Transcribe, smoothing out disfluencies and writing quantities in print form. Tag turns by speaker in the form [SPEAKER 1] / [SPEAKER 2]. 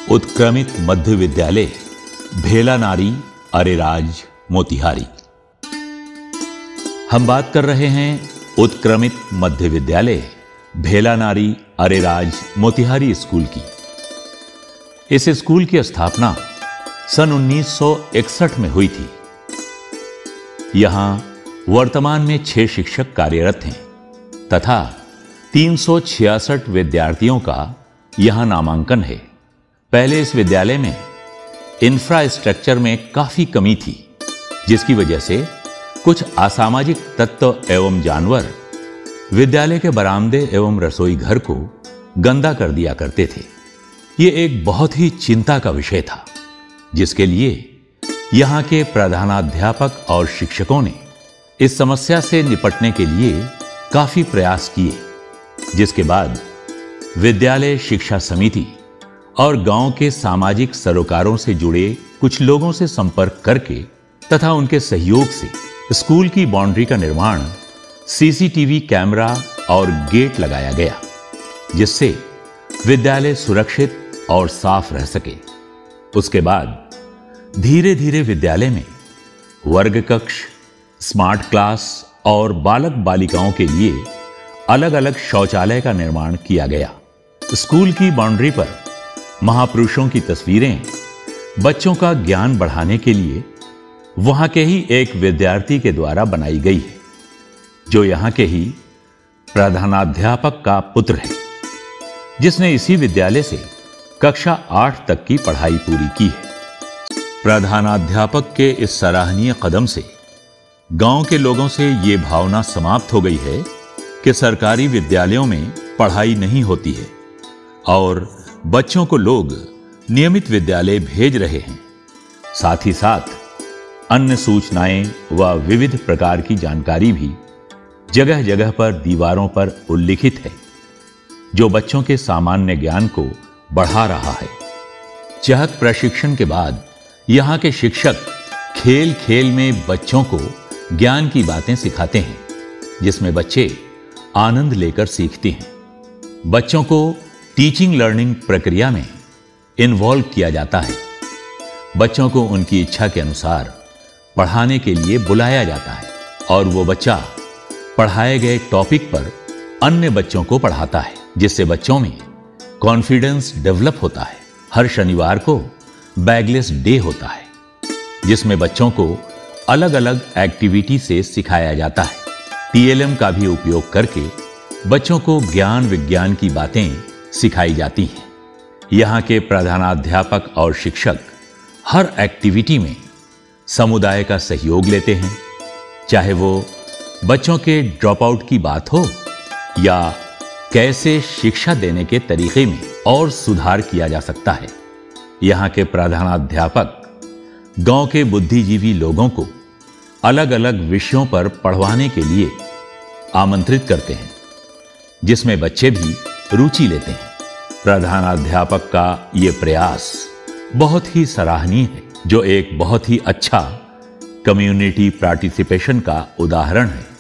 [SPEAKER 1] उत्क्रमित मध्य विद्यालय भेलानारी अरेराज मोतिहारी। हम बात कर रहे हैं उत्क्रमित मध्य विद्यालय भेलानारी अरेराज मोतिहारी स्कूल की। इस स्कूल की स्थापना सन 1961 में हुई थी। यहां वर्तमान में 6 शिक्षक कार्यरत हैं तथा 366 विद्यार्थियों का यहां नामांकन है। पहले इस विद्यालय में इंफ्रास्ट्रक्चर में काफी कमी थी, जिसकी वजह से कुछ असामाजिक तत्व एवं जानवर विद्यालय के बरामदे एवं रसोई घर को गंदा कर दिया करते थे। ये एक बहुत ही चिंता का विषय था, जिसके लिए यहां के प्रधानाध्यापक और शिक्षकों ने इस समस्या से निपटने के लिए काफी प्रयास किए, जिसके बाद विद्यालय शिक्षा समिति और गांव के सामाजिक सरोकारों से जुड़े कुछ लोगों से संपर्क करके तथा उनके सहयोग से स्कूल की बाउंड्री का निर्माण, सीसीटीवी कैमरा और गेट लगाया गया, जिससे विद्यालय सुरक्षित और साफ रह सके। उसके बाद धीरे धीरे विद्यालय में वर्ग कक्ष, स्मार्ट क्लास और बालक बालिकाओं के लिए अलग अलग शौचालय का निर्माण किया गया। स्कूल की बाउंड्री पर महापुरुषों की तस्वीरें बच्चों का ज्ञान बढ़ाने के लिए वहां के ही एक विद्यार्थी के द्वारा बनाई गई है, जो यहां के ही प्रधानाध्यापक का पुत्र है, जिसने इसी विद्यालय से कक्षा 8 तक की पढ़ाई पूरी की है। प्रधानाध्यापक के इस सराहनीय कदम से गांव के लोगों से यह भावना समाप्त हो गई है कि सरकारी विद्यालयों में पढ़ाई नहीं होती है और बच्चों को लोग नियमित विद्यालय भेज रहे हैं। साथ ही साथ अन्य सूचनाएं व विविध प्रकार की जानकारी भी जगह जगह पर दीवारों पर उल्लिखित है, जो बच्चों के सामान्य ज्ञान को बढ़ा रहा है। चहक प्रशिक्षण के बाद यहां के शिक्षक खेल खेल में बच्चों को ज्ञान की बातें सिखाते हैं, जिसमें बच्चे आनंद लेकर सीखते हैं। बच्चों को टीचिंग लर्निंग प्रक्रिया में इन्वॉल्व किया जाता है। बच्चों को उनकी इच्छा के अनुसार पढ़ाने के लिए बुलाया जाता है और वो बच्चा पढ़ाए गए टॉपिक पर अन्य बच्चों को पढ़ाता है, जिससे बच्चों में कॉन्फिडेंस डेवलप होता है। हर शनिवार को बैगलेस डे होता है, जिसमें बच्चों को अलग अलग एक्टिविटी से सिखाया जाता है। टीएलएम का भी उपयोग करके बच्चों को ज्ञान विज्ञान की बातें सिखाई जाती हैं। यहाँ के प्रधानाध्यापक और शिक्षक हर एक्टिविटी में समुदाय का सहयोग लेते हैं, चाहे वो बच्चों के ड्रॉप आउट की बात हो या कैसे शिक्षा देने के तरीके में और सुधार किया जा सकता है। यहाँ के प्रधानाध्यापक गांव के बुद्धिजीवी लोगों को अलग अलग विषयों पर पढ़वाने के लिए आमंत्रित करते हैं, जिसमें बच्चे भी रुचि लेते हैं। प्रधानाध्यापक का यह प्रयास बहुत ही सराहनीय है, जो एक बहुत ही अच्छा कम्युनिटी पार्टिसिपेशन का उदाहरण है।